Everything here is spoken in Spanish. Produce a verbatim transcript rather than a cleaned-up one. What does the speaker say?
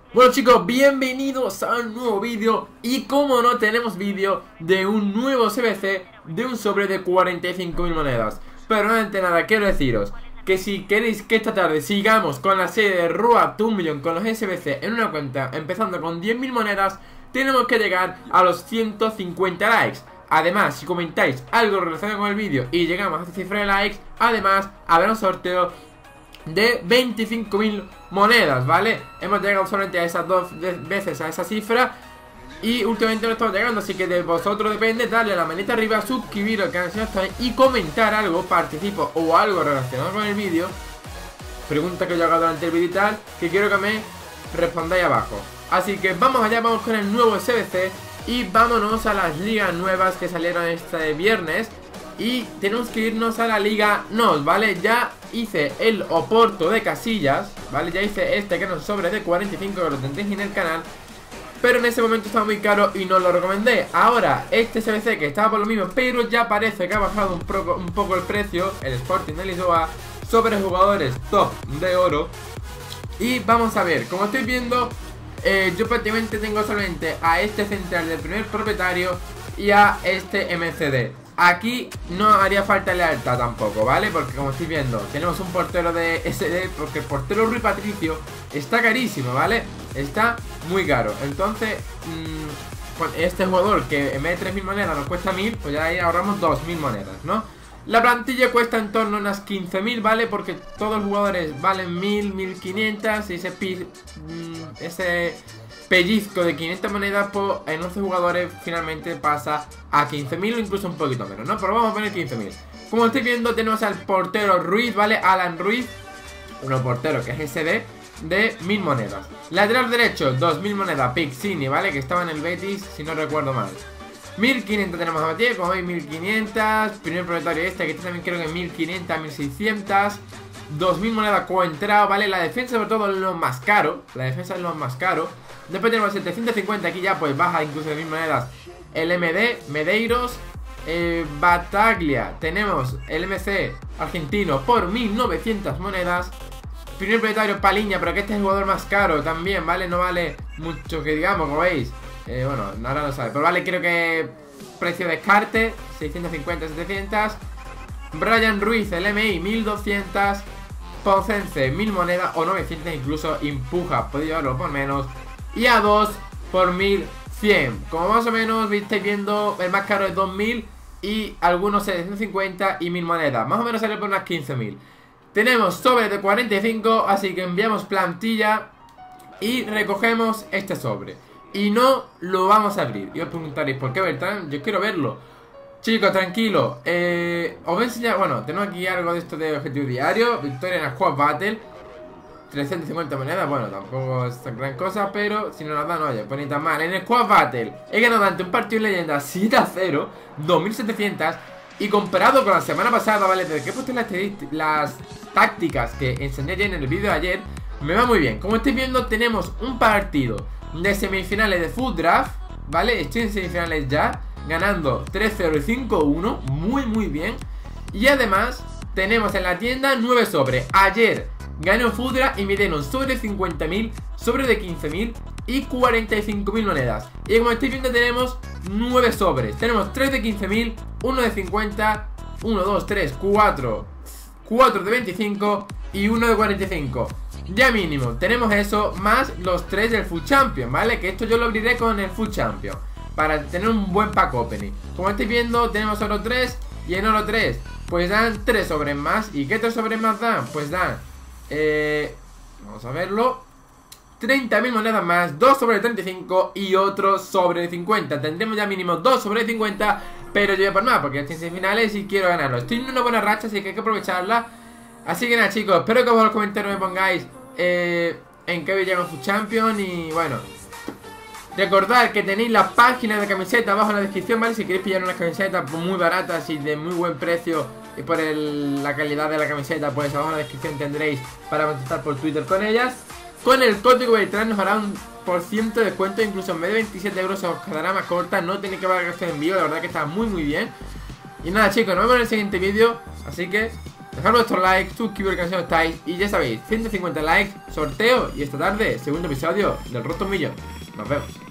Bueno chicos, bienvenidos a un nuevo vídeo. Y como no, tenemos vídeo de un nuevo C B C de un sobre de cuarenta y cinco mil monedas. Pero antes de nada quiero deciros que si queréis que esta tarde sigamos con la serie de Road to un millón con los S B C en una cuenta empezando con diez mil monedas, tenemos que llegar a los ciento cincuenta likes. Además, si comentáis algo relacionado con el vídeo y llegamos a esta cifra de likes, además habrá un sorteo de veinticinco mil monedas, ¿vale? Hemos llegado solamente a esas dos veces a esa cifra y últimamente no estamos llegando, así que de vosotros depende darle a la manita arriba, suscribiros al canal si no estáis y comentar algo, participo o algo relacionado con el vídeo, pregunta que yo haga durante el vídeo y tal, que quiero que me respondáis abajo. Así que vamos allá, vamos con el nuevo S B C y vámonos a las ligas nuevas que salieron este viernes. Y tenemos que irnos a la Liga N O S, ¿vale? Ya hice el Oporto de Casillas, ¿vale? Ya hice este que nos sobre de cuarenta y cinco, que lo tendréis en el canal. Pero en ese momento estaba muy caro y no lo recomendé. Ahora, este S B C que estaba por lo mismo, pero ya parece que ha bajado un, pro, un poco el precio, el Sporting de Lisboa, sobre jugadores top de oro. Y vamos a ver, como estoy viendo, eh, yo prácticamente tengo solamente a este central del primer propietario y a este M C D. Aquí no haría falta lealtad tampoco, ¿vale? Porque como estoy viendo, tenemos un portero de S D, porque el portero Rui Patricio está carísimo, ¿vale? Está muy caro. Entonces, mmm, con este jugador que en vez de tres mil monedas nos cuesta mil, pues ya ahí ahorramos dos mil monedas, ¿no? La plantilla cuesta en torno a unas quince mil, ¿vale? Porque todos los jugadores valen mil, mil quinientas y ese, mmm, ese pellizco de quinientas monedas por en once jugadores finalmente pasa a quince mil o incluso un poquito menos, ¿no? Pero vamos a poner quince mil. Como estáis viendo tenemos al portero Ruiz, ¿vale? Alan Ruiz, un portero que es S D de mil monedas. Lateral derecho, dos mil monedas, Pixini, ¿vale? Que estaba en el Betis, si no recuerdo mal. mil quinientas tenemos a Matías, como veis mil quinientas. Primer propietario este, que este también creo que mil quinientas, mil seiscientas. dos mil monedas coentrado, ¿vale? La defensa sobre todo es lo más caro. La defensa es lo más caro. Después tenemos setecientos cincuenta, aquí ya pues baja incluso de mil monedas. El M D, Medeiros, eh, Bataglia. Tenemos el M C argentino por mil novecientas monedas. Primer propietario Paliña, pero que este es el jugador más caro también, ¿vale? No vale mucho que digamos, como veis. Eh, bueno, ahora no sabe, pero vale, creo que precio de descarte, seiscientos cincuenta, setecientos. Brian Ruiz, el M I, mil doscientos. Poncense, mil monedas o novecientos, incluso Impuja, podéis llevarlo por menos. Y a dos por mil cien. Como más o menos estáis viendo, el más caro es dos mil y algunos setecientos cincuenta y mil monedas. Más o menos sale por unas quince mil. Tenemos sobre de cuarenta y cinco, así que enviamos plantilla y recogemos este sobre. Y no lo vamos a abrir. Y os preguntaréis, ¿por qué, Bertrand? Yo quiero verlo. Chicos, tranquilo. Eh, os voy a enseñar, bueno, tenemos aquí algo de esto de objetivo diario. Victoria en la Squad Battle. trescientas cincuenta monedas, bueno, tampoco es tan gran cosa, pero si no nos dan, oye, pues ni tan mal. En el Squad Battle he ganado ante un partido de leyenda siete a cero, dos mil setecientos. Y comparado con la semana pasada, ¿vale? Desde que he puesto las, las tácticas que enseñé ya en el vídeo de ayer, me va muy bien. Como estáis viendo, tenemos un partido de semifinales de Full Draft, ¿vale? Estoy en semifinales ya, ganando tres cero y cinco uno, muy muy bien. Y además, tenemos en la tienda nueve sobres. Ayer gané un Fudra y me dieron sobre cincuenta mil, sobre de quince mil y cuarenta y cinco mil monedas. Y como estáis viendo tenemos nueve sobres. Tenemos tres de quince mil, uno de cincuenta, uno, dos, tres, cuatro, cuatro de veinticinco y uno de cuarenta y cinco. Ya mínimo, tenemos eso más los tres del Full Champion, ¿vale? Que esto yo lo abriré con el Full Champion para tener un buen pack opening. Como estáis viendo tenemos oro tres y en oro tres pues dan tres sobres más. ¿Y qué tres sobres más dan? Pues dan Eh, vamos a verlo, treinta mil monedas más, dos sobre treinta y cinco y otro sobre cincuenta. Tendremos ya mínimo dos sobre cincuenta, pero yo voy a por más porque estoy en semifinales y quiero ganarlo. Estoy en una buena racha, así que hay que aprovecharla. Así que nada chicos, espero que vos en los comentarios me pongáis eh, en qué llega Full Champion. Y bueno, recordad que tenéis la página de camiseta abajo en la descripción, ¿vale? Si queréis pillar unas camisetas muy baratas y de muy buen precio y por el, la calidad de la camiseta, pues abajo en la descripción tendréis para contactar por Twitter con ellas. Con el código Bertrand nos hará un por ciento de descuento, incluso en vez de veintisiete euros os quedará más corta, no tenéis que pagar este envío, la verdad que está muy muy bien. Y nada chicos, nos vemos en el siguiente vídeo, así que Dejad vuestro like, suscribiros que no estáis. Y ya sabéis, ciento cincuenta likes, sorteo. Y esta tarde, segundo episodio del Roto Millón. Nos vemos.